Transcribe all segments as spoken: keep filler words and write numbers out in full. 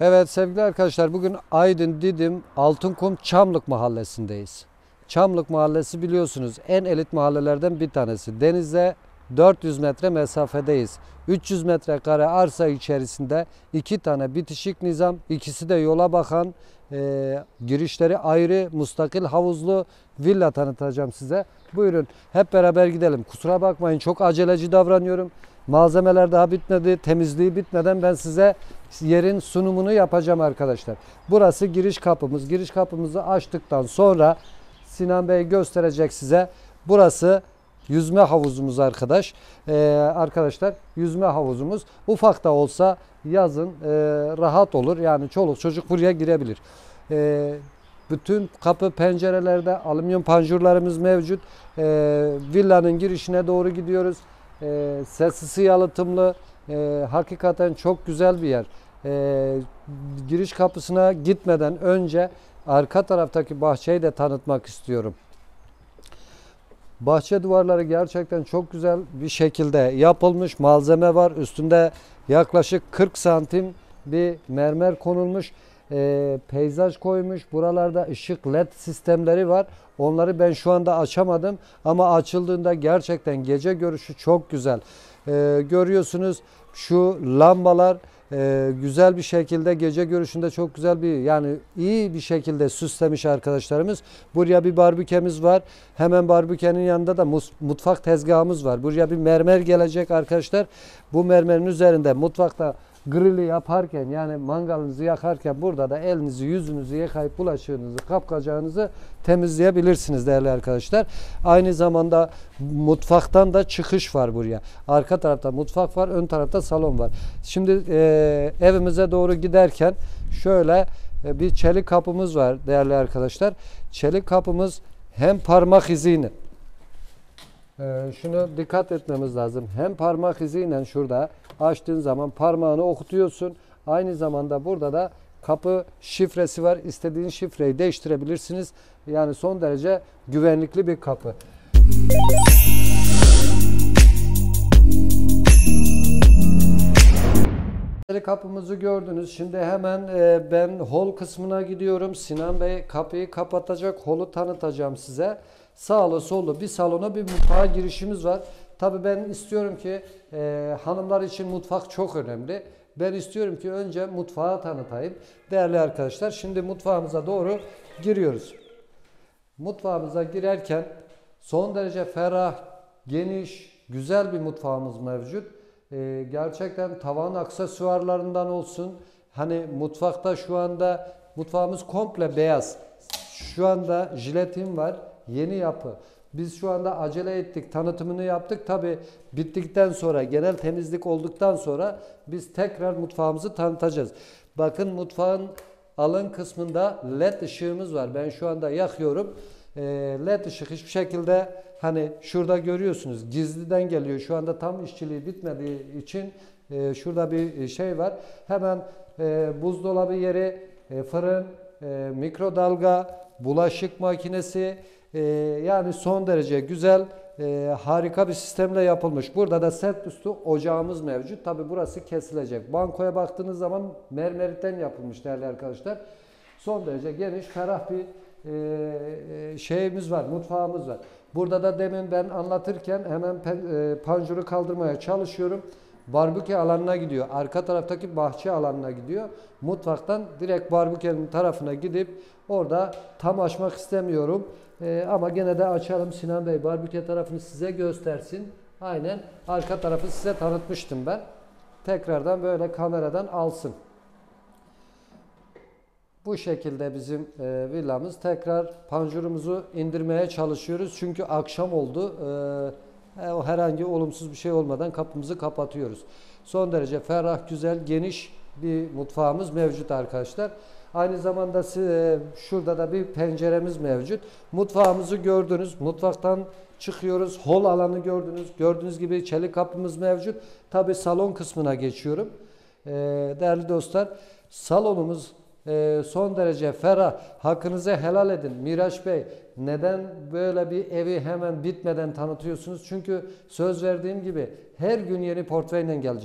Evet sevgili arkadaşlar, bugün Aydın Didim Altınkum Çamlık Mahallesi'ndeyiz. Çamlık Mahallesi biliyorsunuz en elit mahallelerden bir tanesi. Denize dört yüz metre mesafedeyiz. üç yüz metrekare arsa içerisinde iki tane bitişik nizam, ikisi de yola bakan, e, girişleri ayrı, müstakil havuzlu villa tanıtacağım size. Buyurun hep beraber gidelim. Kusura bakmayın, çok aceleci davranıyorum. Malzemeler daha bitmedi, temizliği bitmeden ben size yerin sunumunu yapacağım arkadaşlar. Burası giriş kapımız. Giriş kapımızı açtıktan sonra Sinan Bey gösterecek size. Burası yüzme havuzumuz arkadaş. Ee, arkadaşlar yüzme havuzumuz. Ufak da olsa yazın e, rahat olur. Yani çoluk çocuk buraya girebilir. Ee, bütün kapı pencerelerde alüminyum panjurlarımız mevcut. Ee, villanın girişine doğru gidiyoruz. Ee, sessiz yalıtımlı, e, hakikaten çok güzel bir yer. Ee, giriş kapısına gitmeden önce arka taraftaki bahçeyi de tanıtmak istiyorum. Bahçe duvarları gerçekten çok güzel bir şekilde yapılmış. Malzeme var. Üstünde yaklaşık kırk santim bir mermer konulmuş. E, peyzaj koymuş. Buralarda ışık led sistemleri var. Onları ben şu anda açamadım. Ama açıldığında gerçekten gece görüşü çok güzel. E, görüyorsunuz şu lambalar e, güzel bir şekilde gece görüşünde çok güzel bir, yani iyi bir şekilde süslemiş arkadaşlarımız. Buraya bir barbükemiz var. Hemen barbükenin yanında da mutfak tezgahımız var. Buraya bir mermer gelecek arkadaşlar. Bu mermerin üzerinde mutfakta grili yaparken, yani mangalınızı yakarken burada da elinizi yüzünüzü yıkayıp bulaşığınızı kapkacağınızı temizleyebilirsiniz değerli arkadaşlar. Aynı zamanda mutfaktan da çıkış var buraya. Arka tarafta mutfak var, ön tarafta salon var. Şimdi e, evimize doğru giderken şöyle e, bir çelik kapımız var değerli arkadaşlar. Çelik kapımız hem parmak izini, Ee, şunu dikkat etmemiz lazım. Hem parmak iziyle şurada açtığın zaman parmağını okutuyorsun. Aynı zamanda burada da kapı şifresi var. İstediğin şifreyi değiştirebilirsiniz. Yani son derece güvenlikli bir kapı. Kapımızı gördünüz. Şimdi hemen e, ben hol kısmına gidiyorum. Sinan Bey kapıyı kapatacak. Holu tanıtacağım size. Sağlı sollu bir salona bir mutfağa girişimiz var. Tabii ben istiyorum ki e, hanımlar için mutfak çok önemli. Ben istiyorum ki önce mutfağı tanıtayım. Değerli arkadaşlar, şimdi mutfağımıza doğru giriyoruz. Mutfağımıza girerken son derece ferah, geniş, güzel bir mutfağımız mevcut. Ee, gerçekten tavan aksesuarlarından olsun. Hani mutfakta şu anda mutfağımız komple beyaz. Şu anda jiletim var. Yeni yapı. Biz şu anda acele ettik. Tanıtımını yaptık. Tabi bittikten sonra, genel temizlik olduktan sonra biz tekrar mutfağımızı tanıtacağız. Bakın mutfağın alın kısmında led ışığımız var. Ben şu anda yakıyorum. E, led ışık hiçbir şekilde, hani şurada görüyorsunuz, gizliden geliyor. Şu anda tam işçiliği bitmediği için e, şurada bir şey var. Hemen e, buzdolabı yeri, e, fırın, e, mikrodalga, bulaşık makinesi, e, yani son derece güzel, e, harika bir sistemle yapılmış. Burada da set üstü ocağımız mevcut. Tabi burası kesilecek. Bankoya baktığınız zaman mermeriten yapılmış değerli arkadaşlar. Son derece geniş, ferah bir e, şeyimiz var, mutfağımız var. Burada da demin ben anlatırken hemen pen, e, panjuru kaldırmaya çalışıyorum. Barbekü alanına gidiyor. Arka taraftaki bahçe alanına gidiyor. Mutfaktan direkt barbekünün tarafına gidip orada tam açmak istemiyorum. Ee, ama gene de açalım. Sinan Bey barbekü tarafını size göstersin. Aynen arka tarafı size tanıtmıştım ben. Tekrardan böyle kameradan alsın. Bu şekilde bizim e, villamız. Tekrar panjurumuzu indirmeye çalışıyoruz. Çünkü akşam oldu. E, o herhangi olumsuz bir şey olmadan kapımızı kapatıyoruz. Son derece ferah, güzel, geniş bir mutfağımız mevcut arkadaşlar. Aynı zamanda e, şurada da bir penceremiz mevcut. Mutfağımızı gördünüz. Mutfaktan çıkıyoruz. Hol alanı gördünüz. Gördüğünüz gibi çelik kapımız mevcut. Tabi salon kısmına geçiyorum. E, değerli dostlar, salonumuz Ee, son derece ferah. Hakkınızı helal edin. Miraç Bey, neden böyle bir evi hemen bitmeden tanıtıyorsunuz? Çünkü söz verdiğim gibi her gün yeni portföyle geleceğim.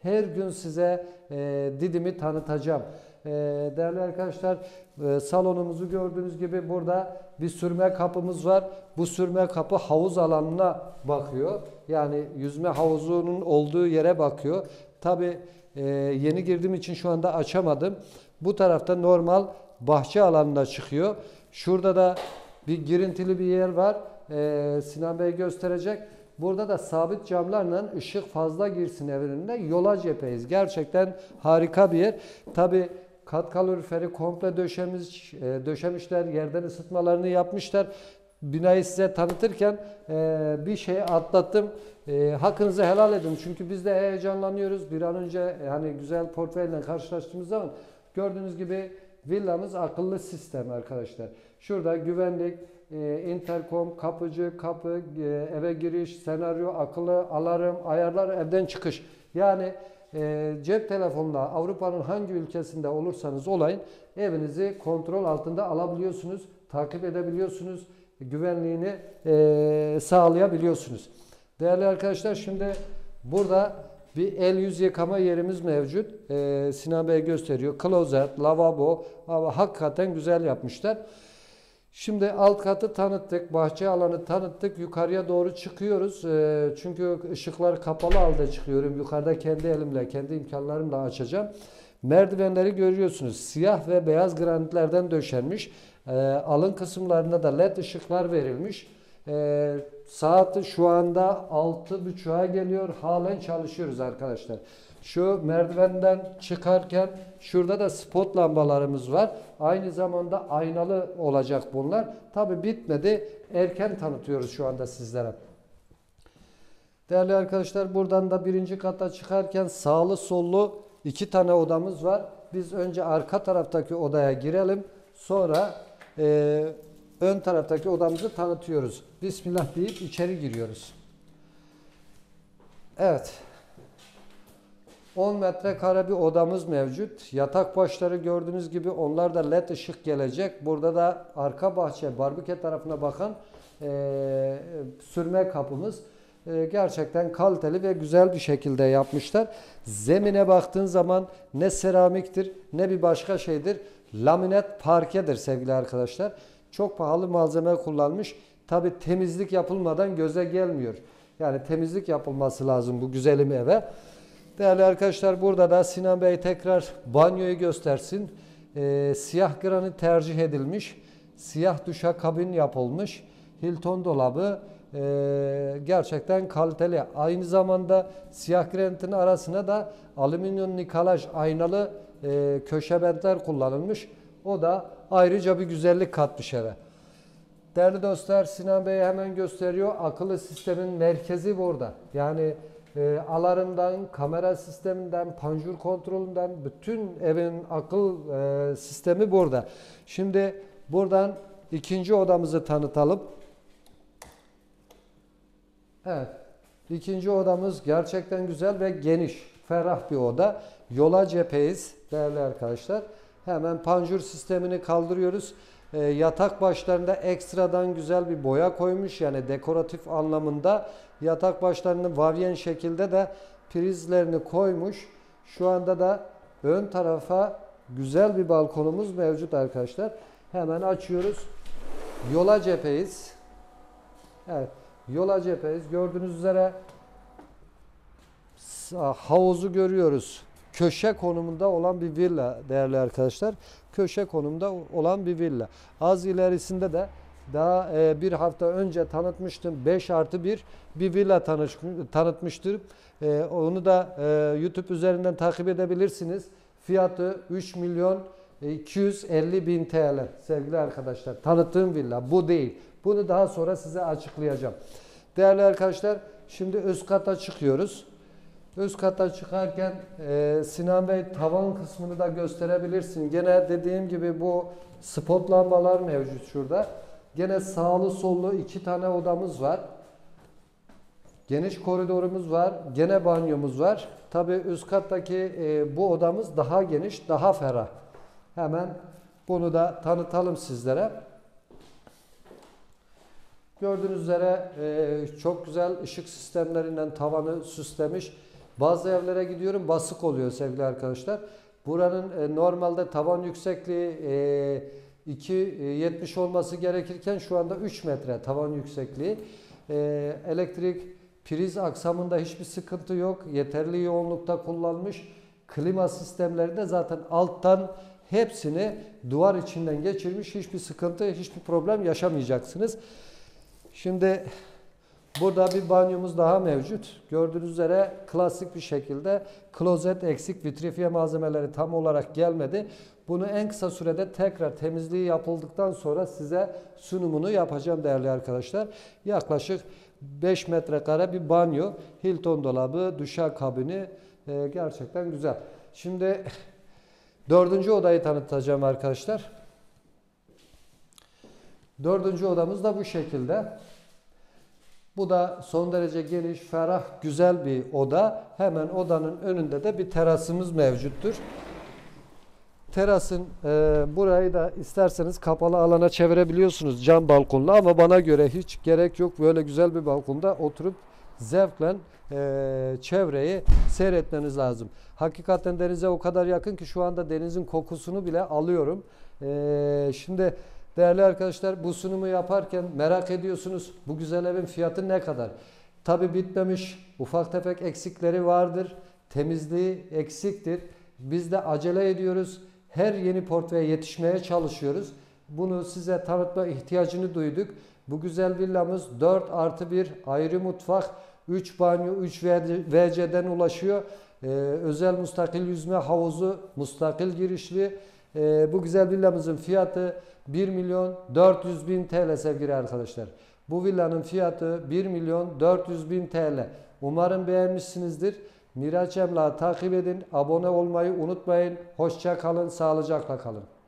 her gün size e, Didim'i tanıtacağım. E, değerli arkadaşlar, e, salonumuzu gördüğünüz gibi burada bir sürme kapımız var. Bu sürme kapı havuz alanına bakıyor. Yani yüzme havuzunun olduğu yere bakıyor. Tabii e, yeni girdiğim için şu anda açamadım. Bu tarafta normal bahçe alanına çıkıyor. Şurada da bir girintili bir yer var. Ee, Sinan Bey gösterecek. Burada da sabit camlarla ışık fazla girsin evinde yola cepheyiz. Gerçekten harika bir yer. Tabi kat kaloriferi komple döşemiş, e, döşemişler. Yerden ısıtmalarını yapmışlar. Binayı size tanıtırken e, bir şey atlattım. E, hakkınızı helal edin. Çünkü biz de heyecanlanıyoruz. Bir an önce yani güzel portföyle karşılaştığımız zaman gördüğünüz gibi villamız akıllı sistem arkadaşlar. Şurada güvenlik, e, interkom, kapıcı, kapı, e, eve giriş, senaryo, akıllı alarm, ayarlar, evden çıkış. Yani e, cep telefonla Avrupa'nın hangi ülkesinde olursanız olayın evinizi kontrol altında alabiliyorsunuz, takip edebiliyorsunuz, güvenliğini e, sağlayabiliyorsunuz. Değerli arkadaşlar, şimdi burada bir el yüz yıkama yerimiz mevcut. Ee, Sinan Bey gösteriyor. Klozet, lavabo. Ama hakikaten güzel yapmışlar. Şimdi alt katı tanıttık. Bahçe alanı tanıttık. Yukarıya doğru çıkıyoruz. Ee, çünkü ışıklar kapalı halde çıkıyorum. Yukarıda kendi elimle, kendi imkanlarımla açacağım. Merdivenleri görüyorsunuz. Siyah ve beyaz granitlerden döşenmiş. Ee, alın kısımlarında da led ışıklar verilmiş. Ee, saati şu anda altı buçuğa geliyor. Halen çalışıyoruz arkadaşlar. Şu merdivenden çıkarken şurada da spot lambalarımız var. Aynı zamanda aynalı olacak bunlar. Tabi bitmedi. Erken tanıtıyoruz şu anda sizlere. Değerli arkadaşlar, buradan da birinci kata çıkarken sağlı sollu iki tane odamız var. Biz önce arka taraftaki odaya girelim. Sonra e, ön taraftaki odamızı tanıtıyoruz. Bismillah deyip içeri giriyoruz. Evet. on metrekare bir odamız mevcut. Yatak başları gördüğünüz gibi onlar da led ışık gelecek. Burada da arka bahçe, barbike tarafına bakan e, sürme kapımız. E, gerçekten kaliteli ve güzel bir şekilde yapmışlar. Zemine baktığın zaman ne seramiktir ne bir başka şeydir. Laminat parkedir sevgili arkadaşlar. Çok pahalı malzeme kullanmış. Tabi temizlik yapılmadan göze gelmiyor. Yani temizlik yapılması lazım bu güzelim eve. Değerli arkadaşlar, burada da Sinan Bey tekrar banyoyu göstersin. Ee, siyah granit tercih edilmiş. Siyah duşakabin yapılmış. Hilton dolabı e, gerçekten kaliteli. Aynı zamanda siyah granitin arasına da alüminyum nikelaj aynalı e, köşe bentler kullanılmış. O da ayrıca bir güzellik katmış eve. Değerli dostlar, Sinan Bey hemen gösteriyor. Akıllı sistemin merkezi burada. Yani e, alarmdan, kamera sisteminden, panjur kontrolünden bütün evin akıl e, sistemi burada. Şimdi buradan ikinci odamızı tanıtalım. Evet. İkinci odamız gerçekten güzel ve geniş, ferah bir oda. Yola cepheyiz değerli arkadaşlar. Hemen panjur sistemini kaldırıyoruz. E, yatak başlarında ekstradan güzel bir boya koymuş, yani dekoratif anlamında. Yatak başlarını vavyen şekilde de prizlerini koymuş. Şu anda da ön tarafa güzel bir balkonumuz mevcut arkadaşlar. Hemen açıyoruz. Yola cepheyiz. Evet, yola cepheyiz. Gördüğünüz üzere havuzu görüyoruz. Köşe konumunda olan bir villa değerli arkadaşlar. Köşe konumda olan bir villa. Az ilerisinde de daha e, bir hafta önce tanıtmıştım. beş artı bir bir villa tanış, tanıtmıştım. E, onu da e, YouTube üzerinden takip edebilirsiniz. Fiyatı üç milyon iki yüz elli bin T L sevgili arkadaşlar. Tanıttığım villa bu değil. Bunu daha sonra size açıklayacağım. Değerli arkadaşlar, şimdi üst kata çıkıyoruz. Üst kata çıkarken e, Sinan Bey tavan kısmını da gösterebilirsin. Gene dediğim gibi bu spot lambalar mevcut şurada. Gene sağlı sollu iki tane odamız var. Geniş koridorumuz var. Gene banyomuz var. Tabi üst kattaki e, bu odamız daha geniş, daha ferah. Hemen bunu da tanıtalım sizlere. Gördüğünüz üzere e, çok güzel ışık sistemlerinden tavanı süslemiş. Bazı evlere gidiyorum, basık oluyor sevgili arkadaşlar. Buranın e, normalde tavan yüksekliği e, iki yetmiş olması gerekirken şu anda üç metre tavan yüksekliği. E, elektrik priz aksamında hiçbir sıkıntı yok. Yeterli yoğunlukta kullanmış. Klima sistemleri de zaten alttan hepsini duvar içinden geçirmiş. Hiçbir sıkıntı, hiçbir problem yaşamayacaksınız. Şimdi burada bir banyomuz daha mevcut. Gördüğünüz üzere klasik bir şekilde klozet eksik, vitrifiye malzemeleri tam olarak gelmedi. Bunu en kısa sürede tekrar temizliği yapıldıktan sonra size sunumunu yapacağım değerli arkadaşlar. Yaklaşık beş metrekare bir banyo, Hilton dolabı, duşakabini e, gerçekten güzel. Şimdi dördüncü odayı tanıtacağım arkadaşlar. Dördüncü odamız da bu şekilde. Bu da son derece geniş, ferah, güzel bir oda. Hemen odanın önünde de bir terasımız mevcuttur. Terasın e, burayı da isterseniz kapalı alana çevirebiliyorsunuz cam balkonla, ama bana göre hiç gerek yok. Böyle güzel bir balkonda oturup zevkle e, çevreyi seyretmeniz lazım. Hakikaten denize o kadar yakın ki şu anda denizin kokusunu bile alıyorum. E, şimdi değerli arkadaşlar, bu sunumu yaparken merak ediyorsunuz, bu güzel evin fiyatı ne kadar? Tabi bitmemiş, ufak tefek eksikleri vardır. Temizliği eksiktir. Biz de acele ediyoruz. Her yeni portföye yetişmeye çalışıyoruz. Bunu size tanıtma ihtiyacını duyduk. Bu güzel villamız dört artı bir ayrı mutfak, üç banyo, üç V C'den ulaşıyor. Ee, özel müstakil yüzme havuzu, müstakil girişli. Ee, bu güzel villamızın fiyatı bir milyon dört yüz bin T L sevgili arkadaşlar. Bu villanın fiyatı bir milyon dört yüz bin T L. Umarım beğenmişsinizdir. Miraç Emlak'ı takip edin. Abone olmayı unutmayın. Hoşça kalın, sağlıcakla kalın.